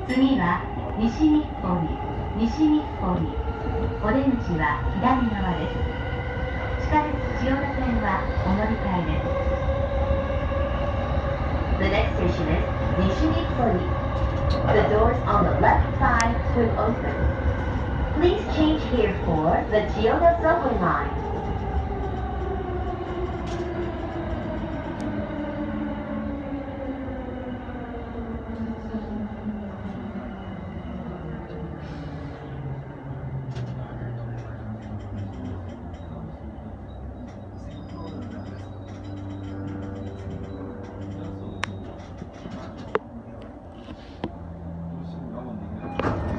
次は西日暮里、西日暮里。お出口は左側です。地下鉄千代田線はお乗り換えです。The next station is Nishimi Kori. The doors on the left side will open. Please change here for the Chiyoda subway line.